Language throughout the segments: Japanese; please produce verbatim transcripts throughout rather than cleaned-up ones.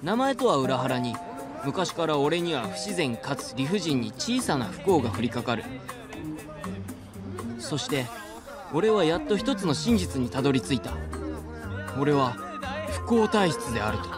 名前とは裏腹に昔から俺には不自然かつ理不尽に小さな不幸が降りかかる。そして俺はやっと一つの真実にたどり着いた。俺は不幸体質であると。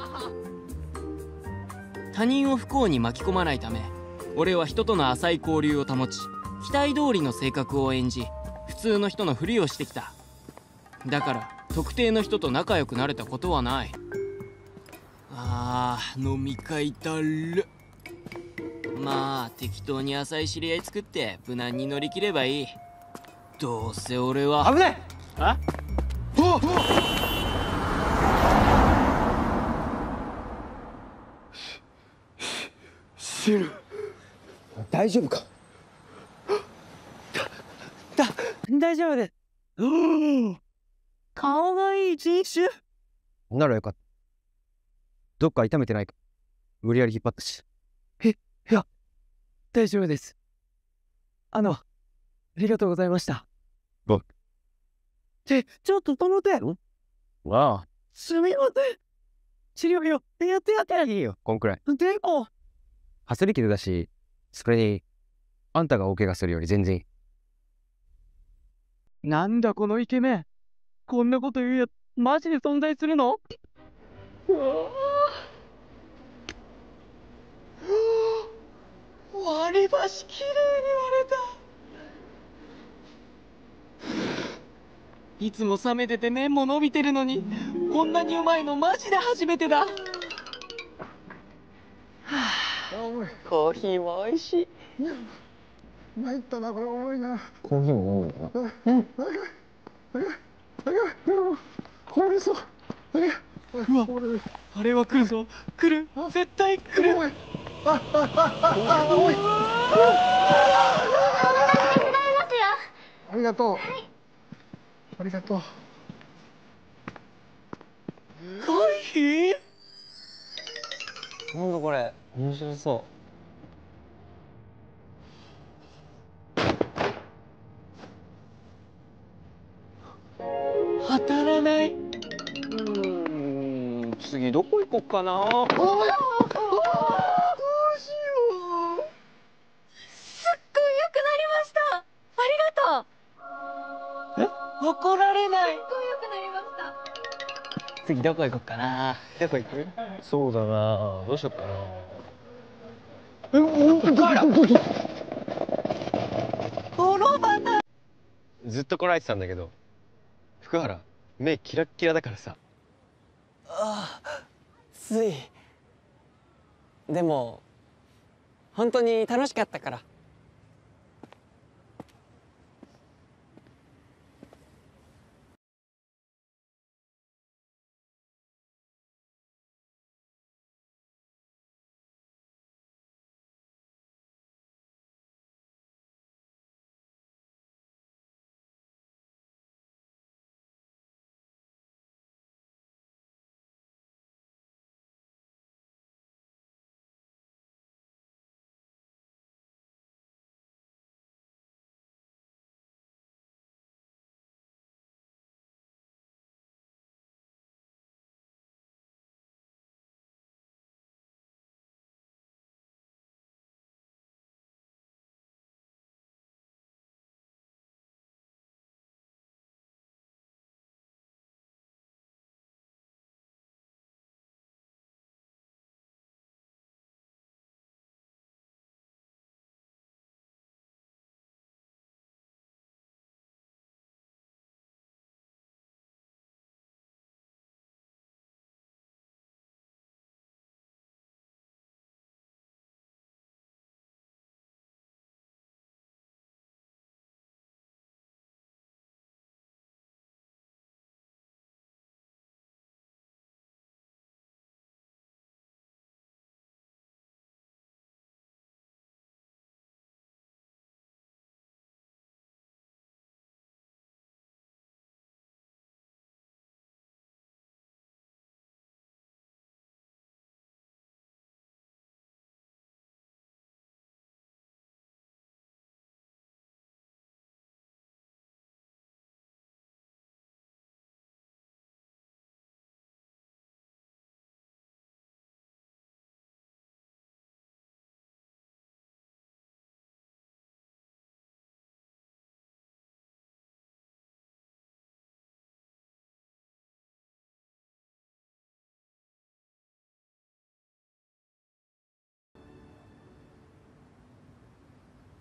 他人を不幸に巻き込まないため、俺は人との浅い交流を保ち、期待通りの性格を演じ、普通の人のふりをしてきた。だから特定の人と仲良くなれたことはない。あー、飲み会だる。まあ適当に浅い知り合い作って無難に乗り切ればいい。どうせ俺は危ない。あおっ死ぬ。大丈夫か。だだ大丈夫です。顔がいい人種ならよかった。どっか痛めてないか。無理やり引っ張ったし。え、いや大丈夫です。あのありがとうございました。ごって、ちょっと止めて。わあすみません。治療費をやってやっていいよ、こんくらい。でも走り切るだし、それにあんたが大怪我するより全然いい。なんだこのイケメン、こんなこと言うやつマジで存在するの？うわ割り箸きれいに割れた。いつも冷めてて麺も伸びてるのにこんなにうまいのマジで初めてだ。はあ、コーヒーも美味しい。参ったな、これ重いな。コーヒーも飲むのかな。うん。これそう。うわ、あれは来るぞ。来る。絶対来る。あ、あ、あ、あ、あ、おい。ありがとう。ありがとう。コーヒー？なんだこれ、面白そう。当たらない。うーん、次どこ行こっかな。ああ、どうしよう。すっごい良くなりました。ありがとう。え？怒られない。すっごい良くなりました。次どこ行こっかな。どこ行く？そうだな。どうしよっかな。え、お、誰？このバタ。ずっとこらえてたんだけど、福原目キラッキラだからさ。ああ、つい。でも本当に楽しかったから。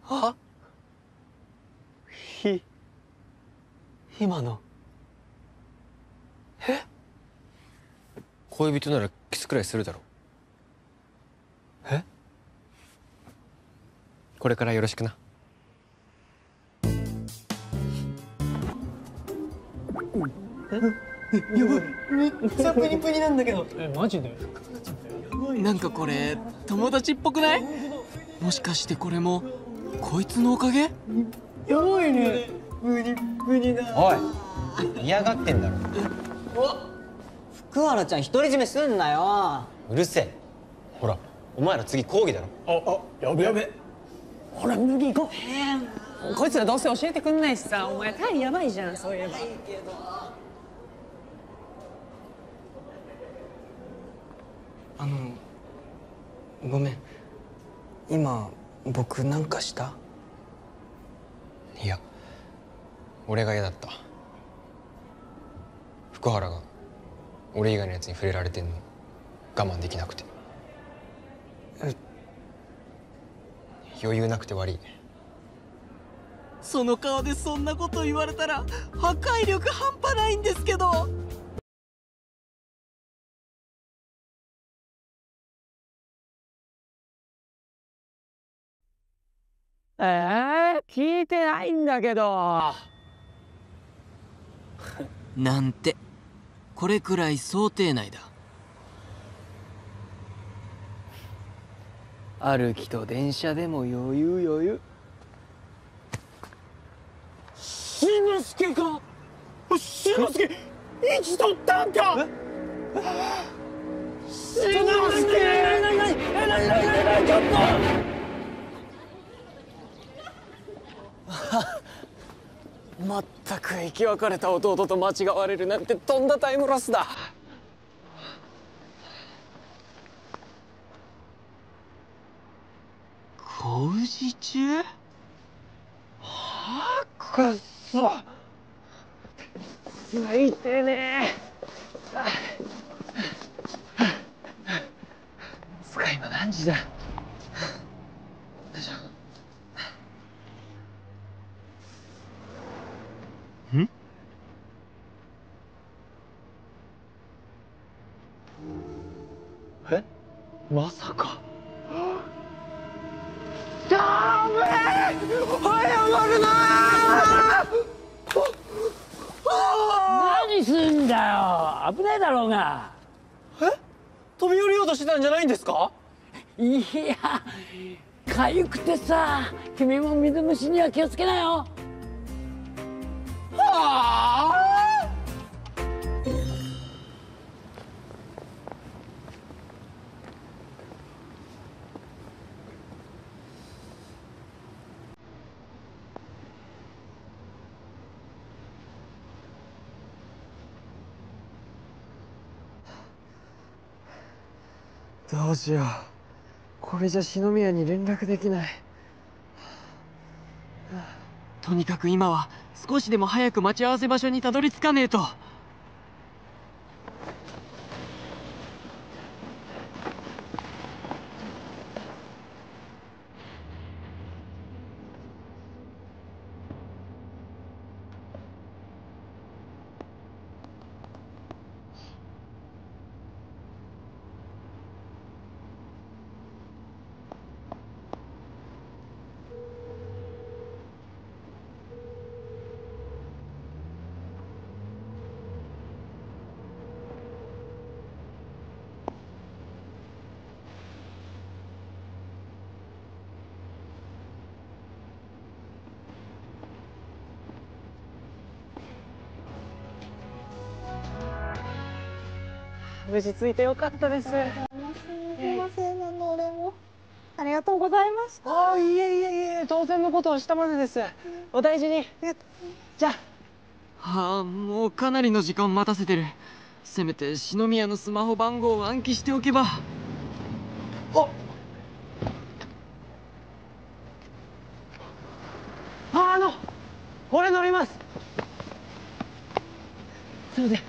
はひ今のえ恋人ならキスくらいするだろ。 えこれからよろしくな。 やばい、めっちゃプニプニなんだけど。 え、マジで？ なんかこれ友達っぽくない？もしかしてこれもこいつのおかげ？ やばいね。 プニプニだ。 おい、嫌がってんだろ。 福原ちゃん独り占めすんなよ。 うるせえ。ほら、お前ら次講義だろ。 あ、あ、やべやべ。ほら、麦行こう。こいつらどうせ教えてくんないしさ、お前タイやばいじゃん、そういえば。 あのごめん、今僕なんかした？ いや、俺が嫌だった。福原が俺以外のやつに触れられてんの我慢できなくて。 え余裕なくて悪い。 その顔でそんなこと言われたら破壊力半端ないんですけど。 えー、聞いてないんだけど。 なんてこれくらい想定内だ。 歩きと電車でも余裕余裕。 しのすけか。しのすけ生きとったんか。しのすけ。なになになになになになにちょっと。 まったく生き別れた弟と間違われるなんてとんだタイムロスだ。 工事中？ はあ、くっそ。泣いてねえ。つか今何時だ。 ん？ え？まさか。ダメ！謝るな！何すんだよ。危ないだろうが。 え？飛び降りようとしてたんじゃないんですか？ いや、かゆくてさ。君も水虫には気をつけなよ。 はあ。 どうしよう。これじゃ篠宮に連絡できない。 とにかく今は少しでも早く待ち合わせ場所にたどり着かねえと。 無事着いてよかったです。 すいません、何のお礼も。ありがとうございました。 ああ、いえいえいえ、当然のことをしたまでです。お大事に。じゃあ。 はあ、もうかなりの時間待たせてる。せめて篠宮のスマホ番号を暗記しておけば。 ああの俺乗ります。すいません。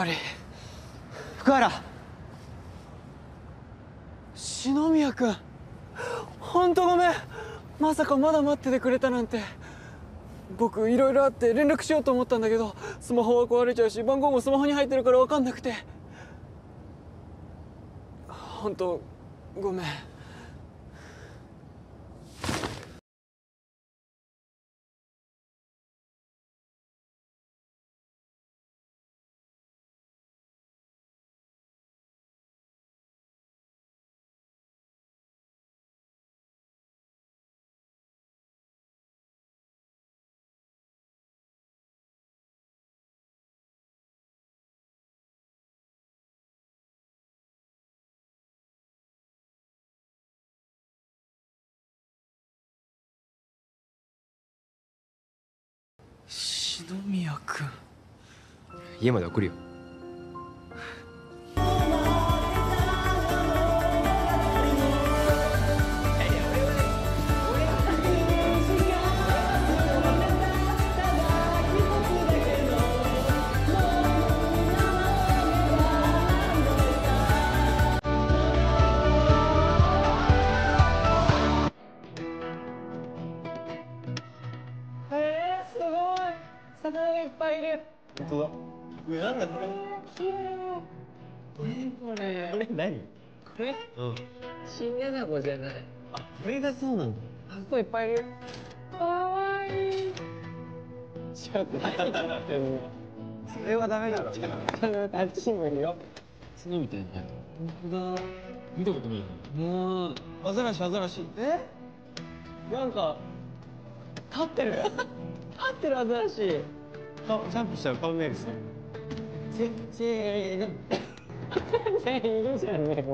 ぱり福原、篠宮君、ほんとごめん。まさかまだ待っててくれたなんて。僕いろいろあって連絡しようと思ったんだけど、スマホは壊れちゃうし番号もスマホに入ってるから分かんなくて。ほんとごめん。篠宮君、 家まで送るよ。 魚いっぱいいる。本当だ。え、なんだこれ。きれい。え、これ。これ何？これ？うん。チンアナゴじゃない。あ、これがそうなんだ。あそこいっぱいいるよ。かわいい。ちょっと何やってんの。それはダメだろ。それはあっちにもいるよ。角みたいなやつ。本当だ。見たことないの？もう。アザラシアザラシ。え？なんか立ってる。立ってるアザラシ。顔ジャンプしたら顔見えるっすね。せせーの。全然いるじゃんねもう。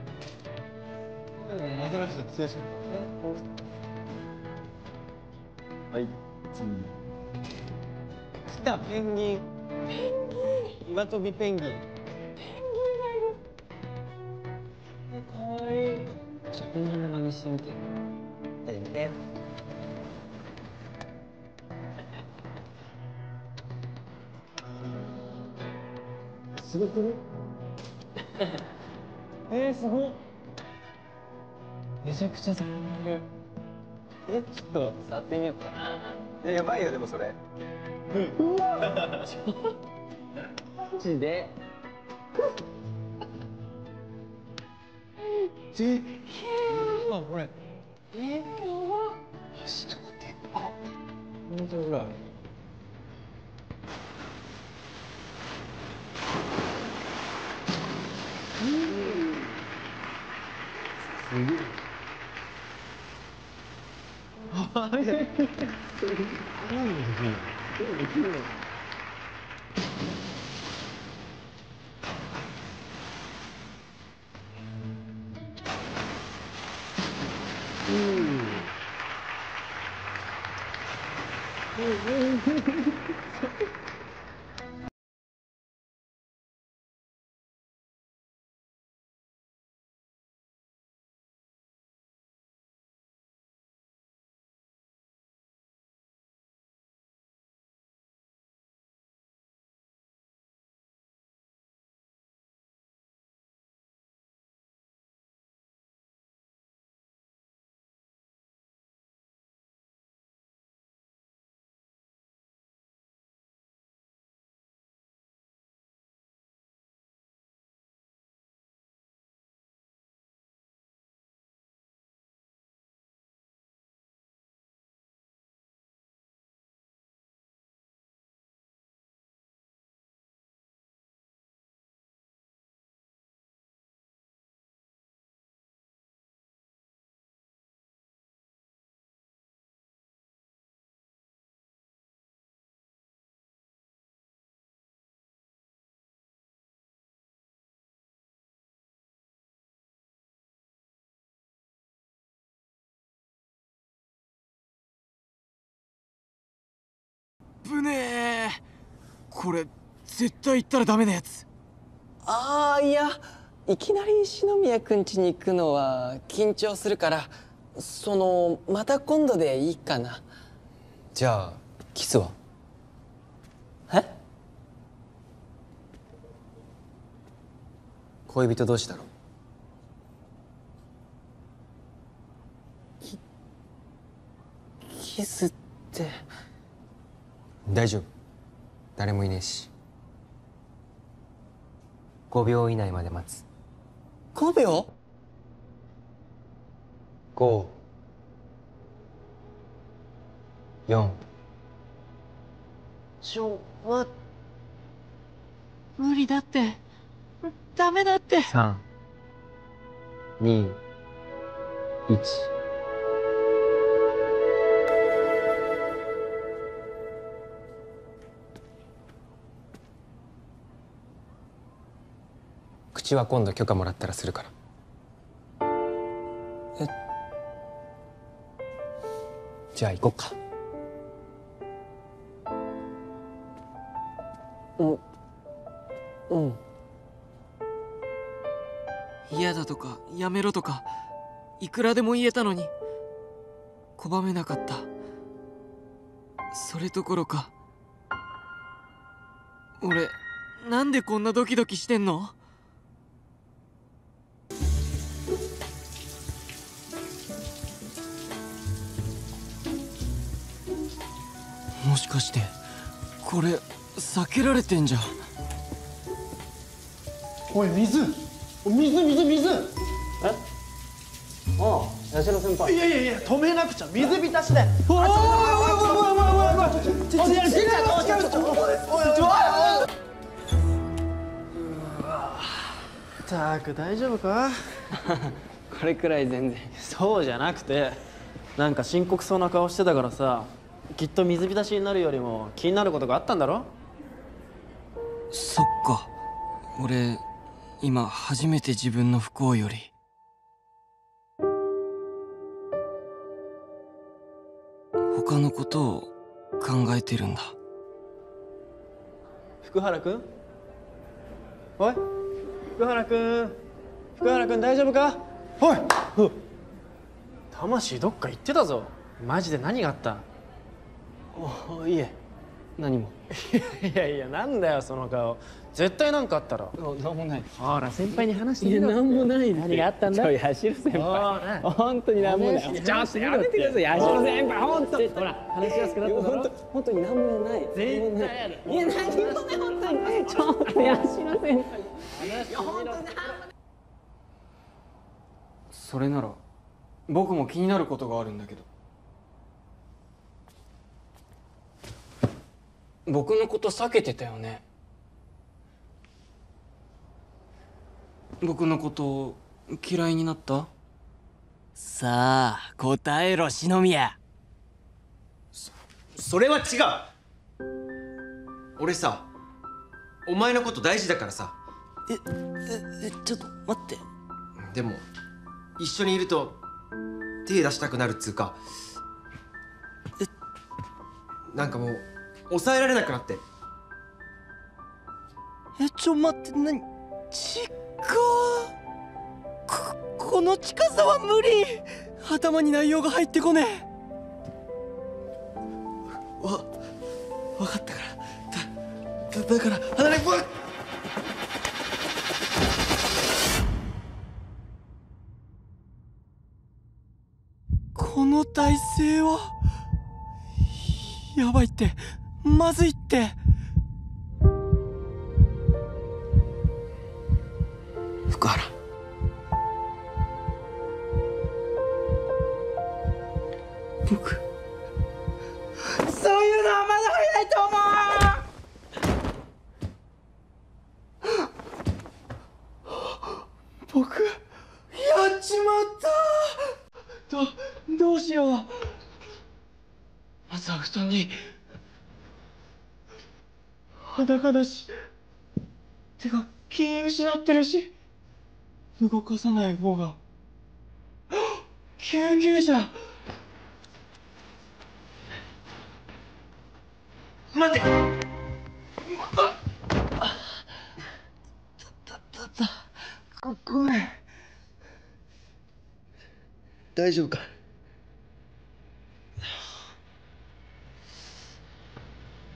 アザラシだって強し。はい。次。来たペンギン。ペンギン。岩飛びペンギン。ペンギンがいる。かわいい。ちょっとペンギンの真似してみて。やってみて。すごくね。えー、すごっ。めちゃくちゃ触れる。え、ちょっと触ってみようかな。え、やばいよでもそれ。うわ。マジで。でっけえ。うわこれ。えー、やば。マジででっか。本当ぐらい。うん。すげえ。あ、見て。何でできるの？できるの？うん。 ぶねえ。これ絶対行ったらダメなやつ。ああ、いや、いきなり篠宮くん家に行くのは緊張するから、そのまた今度でいいかな。 じゃあキスは？ え？ 恋人同士だろ。 キスって。 大丈夫、誰もいねえし。ごびょう以内まで待つ。 ごびょう？ ご、よん。 ちょ、待っ無理だって。ダメだって。 さん、に、いち。口は今度許可もらったらするから。 えじゃあ行こっか。 うんうん嫌だとかやめろとかいくらでも言えたのに拒めなかった。それどころか俺なんでこんなドキドキしてんの？もしかしてこれ避けられてんじゃん。 おい水水水水。 えああ八代先輩。 いやいやいや止めなくちゃ。水浸しで。おいおいおいおいおいおいおいおい。ちょちょちょちょちょちょったく大丈夫か？ これくらい全然。 そうじゃなくて、なんか深刻そうな顔してたからさ、きっと水浸しになるよりも気になることがあったんだろ？ そっか、俺今初めて自分の不幸より他のことを考えてるんだ。 福原くん？おい福原くん、福原くん大丈夫か？おい、魂どっか行ってたぞ。マジで何があった？ おいえ何も。 いやいやなんだよその顔。絶対なんかあったろ。 なんもない。 ほら先輩に話していやなんもない。 何があったんだ？ ちょい走る先輩。本当になんもない。ちょっとやめてください。走る先輩本当。ほら話しやすくなっただろ。本当本当になんもない。 絶対ある。 いや何もない本当に。ちょっと八代先輩。いや本当に。 それなら僕も気になることがあるんだけど。僕のこと避けてたよね。僕のこと嫌いになった？さあ答えろ篠宮。 そ, それは違う。俺さお前のこと大事だからさ。 えええちょっと待って。 でも一緒にいると手出したくなるっつうか、 えなんかもう抑えられなくなって。 えちょ待って、なにちっかー。ここの近さは無理。頭に内容が入ってこねえ。わ分かったからだだだから離れっぽい。この体勢はやばいって、まずいって。 福原、 僕そういうのはまだ早いと思う。僕やっちまった。どどうしよう。まずは布団に裸だし手が気失ってるし動かさない方が。救急車。待て。あたたたごごめん。 大丈夫か？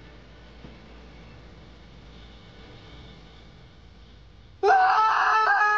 ああ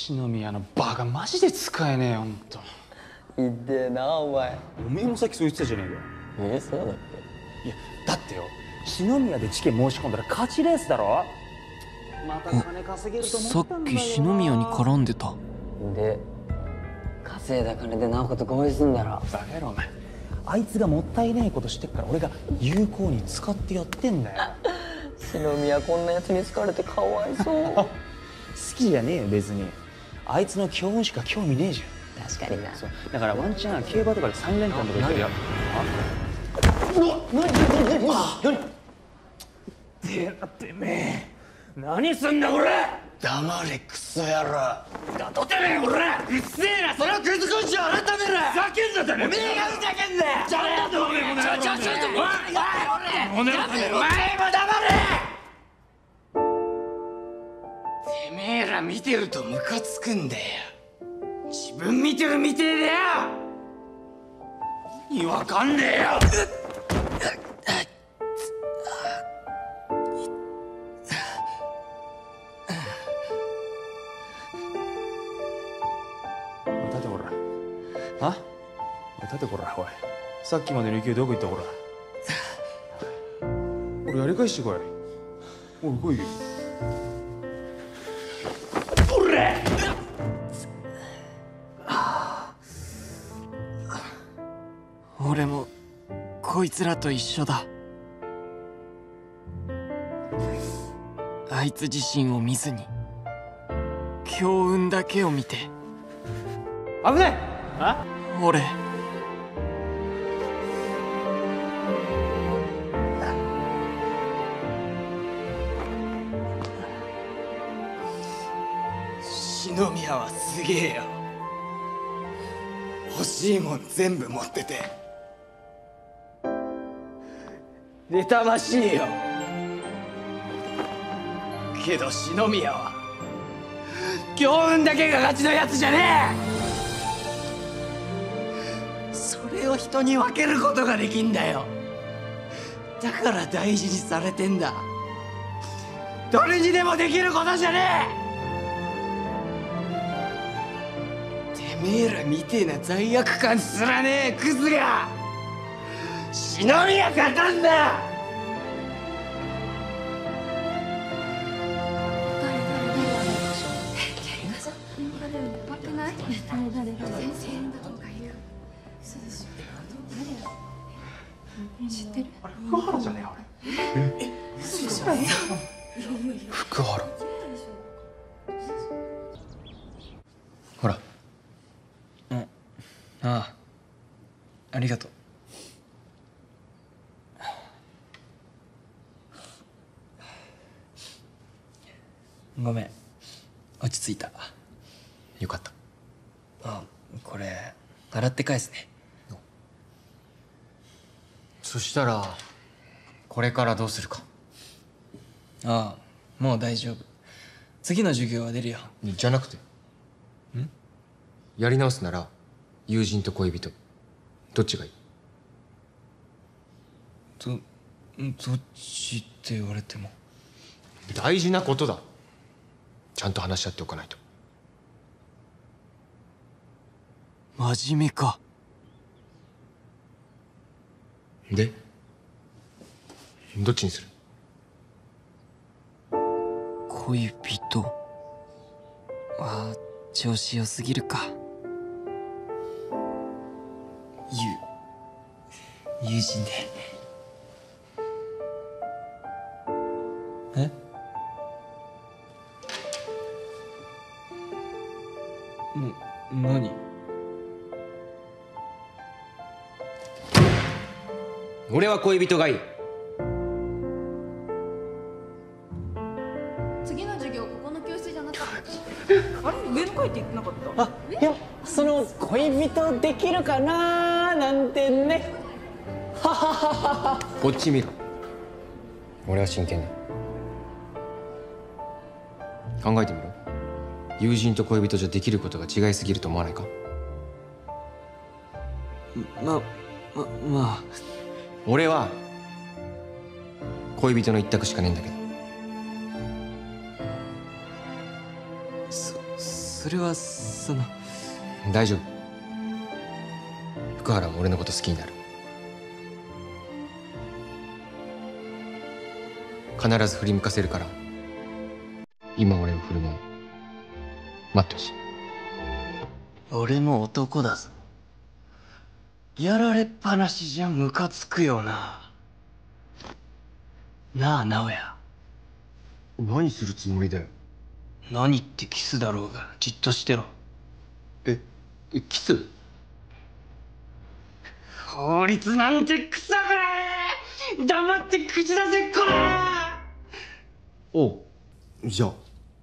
篠宮のバカマジで使えねえよ、ほんと。 いってえなお前。 おめえもさっきそう言ってたじゃねえかよ。 えそうだっいやだってよ、篠宮でチケ申し込んだら勝ちレースだろ。また金稼げると思さったんだよな。 っき篠宮に絡んでた。 けで稼いだ金で直子と合意すんだろ。 バカ野郎お前、あいつがもったいねえことしてっから俺が有効に使ってやってんだよ。 篠宮こんなやつに好かれてかわいそう好きじゃねえよ別に。あいつの強運しか興味ねえじゃん。 確かにな。 そうだからワンチャン競馬とかでさん連単とか言ってるよ。 うわ何何何何てらてめえ何すんだこれ。 黙れクソ野郎。 だとてめえこれうっせえな。それをくずこしを改めろ。ふざけんなてめえ。おめえがふざけんだよ。じゃねえとおめえも。ちょちょちょちょおいおいおいお前も黙れ。 てめえら見てるとムカつくんだよ。自分見てるみてえだよ。 意味わかんねえよ。立てこら。あ？立てこら。おい。さっきまでの勢いどこ行ったこら。俺やり返してこい。おい来いよ。おれ！ 俺もこいつらと一緒だ。あいつ自身を見ずに強運だけを見て。 危ない。あ？ 俺篠宮はすげえよ。欲しいもん全部持ってて妬ましいよ。けど篠宮は強運だけが勝ちのやつじゃねえ。それを人に分けることができんだよ。だから大事にされてんだ。誰にでもできることじゃねえ。てめえらみてえな罪悪感すらねえクズが篠宮勝たんだ。 知ってる？ あれ福原じゃねえあれ。え？ 福原。ほら。 うんああありがとう。ごめん落ち着いた。 よかった。 あこれ洗って返すね。 そしたらこれからどうするか。 ああもう大丈夫。次の授業は出るよ。 じゃなくてんやり直すなら友人と恋人どっちがいい？ どどっちって言われても。 大事なことだ。ちゃんと話し合っておかないと。 真面目か。 でどっちにする？ 恋人は調子良すぎるか。 ゆ友人で。え？な、何？ 俺は恋人がいい。 次の授業ここの教室じゃなかった。あれ上の階って言ってなかった？ あいやその恋人できるかなーなんてね。はははは。 こっち見ろ。俺は真剣だ。考えてみろ。友人と恋人じゃできることが違いすぎると思わないか？ まままあ俺は恋人の一択しかねえんだけど。 そそそれはその大丈夫。福原も俺のこと好きになる。必ず振り向かせるから、今俺を振るのを待ってほしい。 俺も男だぞ。やられっぱなしじゃムカつくよな。なあ直哉。 何するつもりだよ。 何ってキスだろうがじっとしてろ。 ええキス？ 法律なんてクソくれー。黙って口出せこらー。 おう、じゃあ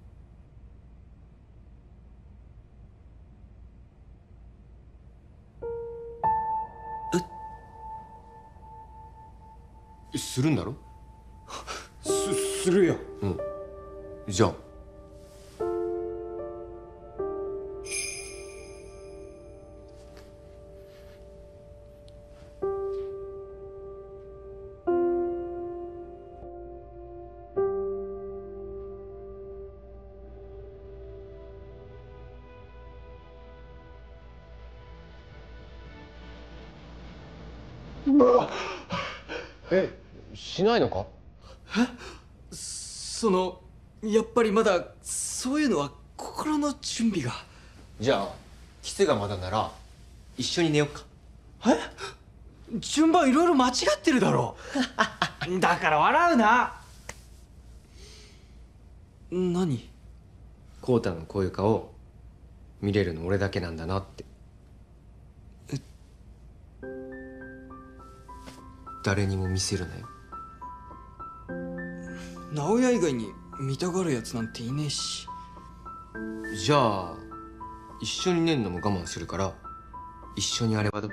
えするんだろ？すするよ。うんじゃあえしないのか？ そのやっぱりまだそういうのは心の準備が。 じゃあキスがまだなら一緒に寝よっか。 え順番いろいろ間違ってるだろう。だから笑うな。何？ コウタのこういう顔見れるの俺だけなんだなって。誰にも見せるなよ。 直哉以外に見たがるやつなんていねえし。 じゃあ一緒に寝んのも我慢するから一緒にあればどう？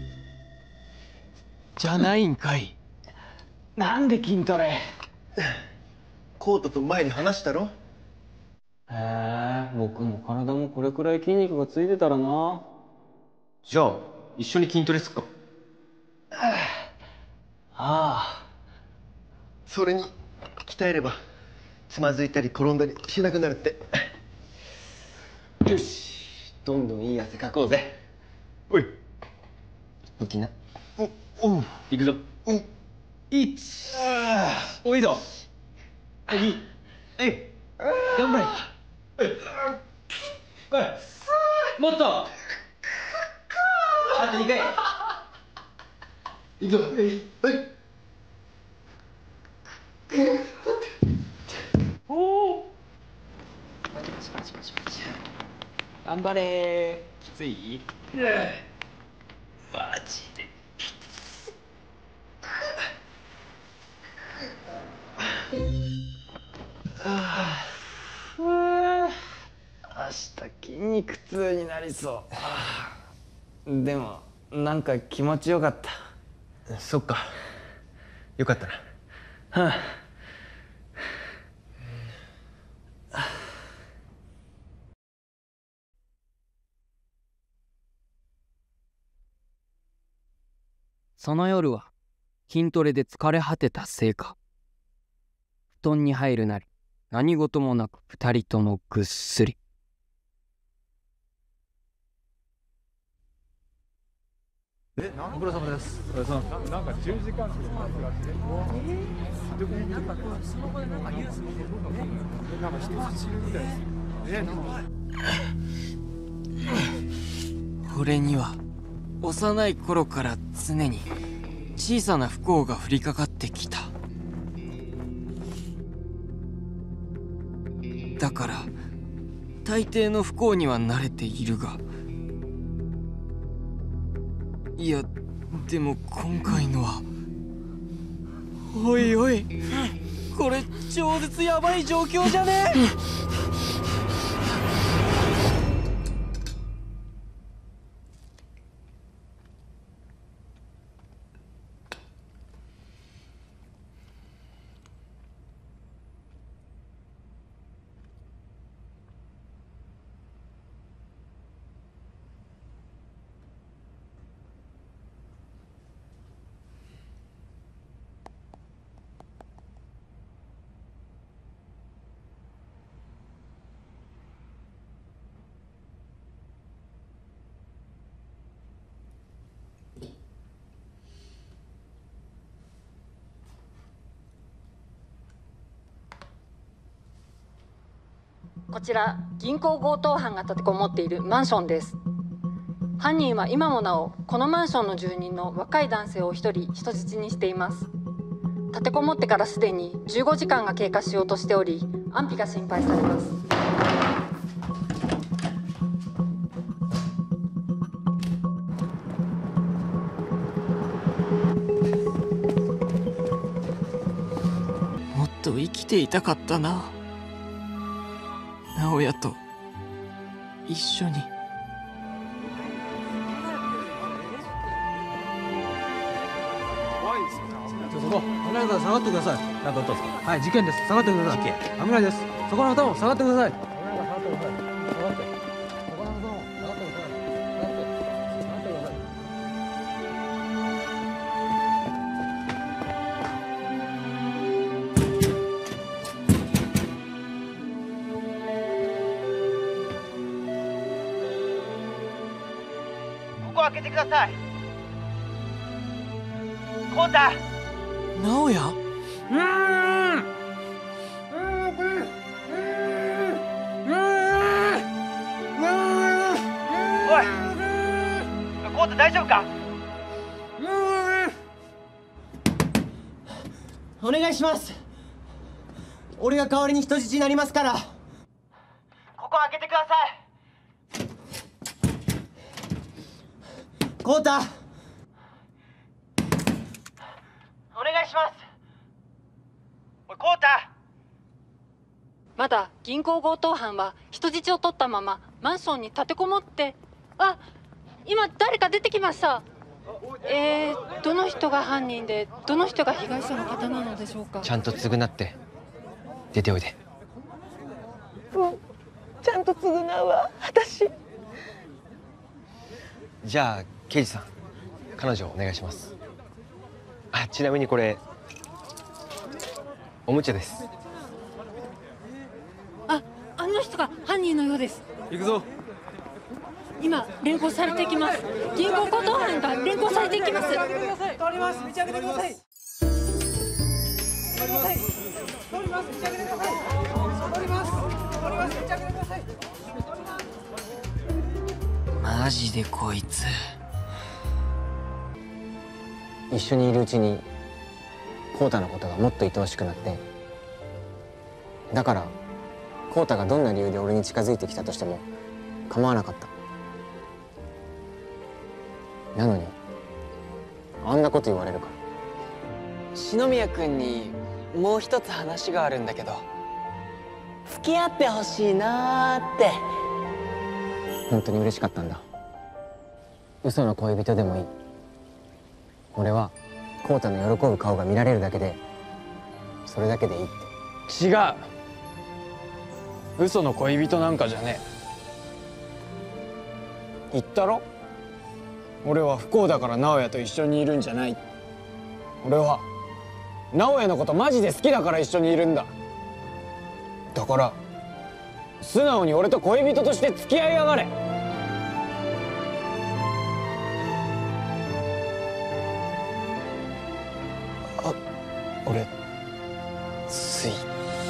じゃないんかい。なんで筋トレ？ コウタと前に話したろ？ へえ、僕も体もこれくらい筋肉がついてたらな。 じゃあ一緒に筋トレすっか。 ああ。 それに鍛えればつまずいたり転んだりしなくなるって。よし、どんどんいい汗かこうぜ。おい武器な。 おおういくぞ。 うん一。おいど。二。え。頑張れ。おい。もっと。あと二回。 いくぞ。はいおお。パチパチパチパチパチ。頑張れー。きつい？マジで。ああ。明日筋肉痛になりそう。でもなんか気持ちよかった。 そっかよかったな。 はあ。 その夜は筋トレで疲れ果てたせいか、布団に入るなり何事もなく二人ともぐっすり。 え、ご苦労様です。お疲れ様。なんかじゅうじかんくらいらしい。えー、なんかスマホでなんかニュース見てるの？え、なんか人質いるみたいです。え、なんか俺には幼い頃から常に小さな不幸が降りかかってきた。だから大抵の不幸には慣れているが、いやでも今回のは、おいおい、これ超絶ヤバい状況じゃねえ？ こちら銀行強盗犯が立てこもっているマンションです。犯人は今もなおこのマンションの住人の若い男性を一人人質にしています。立てこもってからすでにじゅうごじかんが経過しようとしており、安否が心配されます。 もっと生きていたかったな、直哉と一緒に。 そこ離れてください。下がってください。なんかあったんですか？はい、事件です。下がってください。事件。危ないです。そこの方も下がってください。下がってください。下がって。そこの方も下がってください。下がって。下がってください。 ここ開けてください。コウタ。 直哉。 うーん。 おい、コウタ大丈夫か？ お願いします。俺が代わりに人質になりますから。 ここ開けてください。 コウタ。 お願いします。おい、コウタ。 まだ銀行強盗犯は人質を取ったままマンションに立てこもって、あ、今誰か出てきました。えー、どの人が犯人でどの人が被害者の方なのでしょうか。 ちゃんと償って出ておいで。 うん、ちゃんと償うわ、私。 じゃあ刑事さん、彼女お願いします。あ、ちなみにこれおもちゃです。 あ、あの人が犯人のようです。 行くぞ。 今連行されていきます。銀行強盗犯が連行されていきます。 通ります。道開けてください。通ります。通ります。道開けてください。通ります。通ります。道開けてください。 マジでこいつ。 一緒にいるうちにコウタのことがもっと愛おしくなって、だからコウタがどんな理由で俺に近づいてきたとしても構わなかった。なのにあんなこと言われるから。 篠宮君にもう一つ話があるんだけど、付き合ってほしいなーって。 本当に嬉しかったんだ。嘘の恋人でもいい。俺はコウタの喜ぶ顔が見られるだけでそれだけでいいって。 違う、嘘の恋人なんかじゃねえ。言ったろ、俺は不幸だから直哉と一緒にいるんじゃない。俺は直哉のことマジで好きだから一緒にいるんだ。だから素直に俺と恋人として付き合いやがれ。 あ、俺つい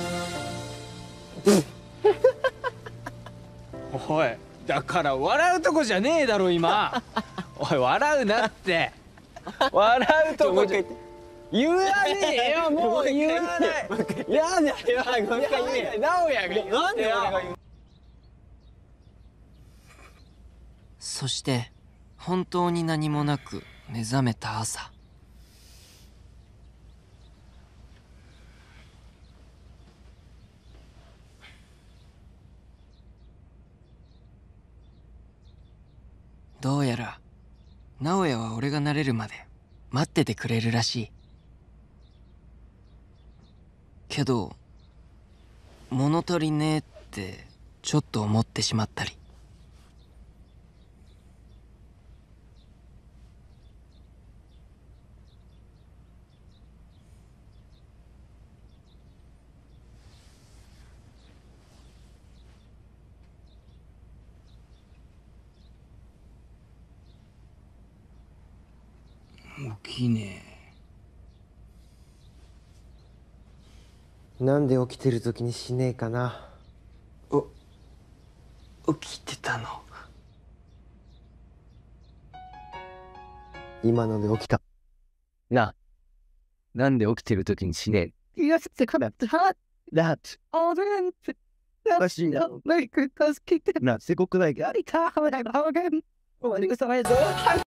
おい、だから笑うとこじゃねえだろ今。おい、笑うなって。笑うとこじゃ言わねえよ、もう言わない。やだよ、ごめんなさい。直哉が言ってよ。なんで俺が言う。 そして本当に何もなく目覚めた朝。どうやら直哉は俺が慣れるまで待っててくれるらしい。けど物足りねえってちょっと思ってしまったり。起きねなんで起きてる時にしねえかな。 お起きてたの？ 今ので起きた。 なあ、なんで起きてる時に死ねえ？いや、ってかなってはだって。あれんって。私のメイク助けてな、すごくないか？ありか、はめないの、はめないの。終わりがさないぞ。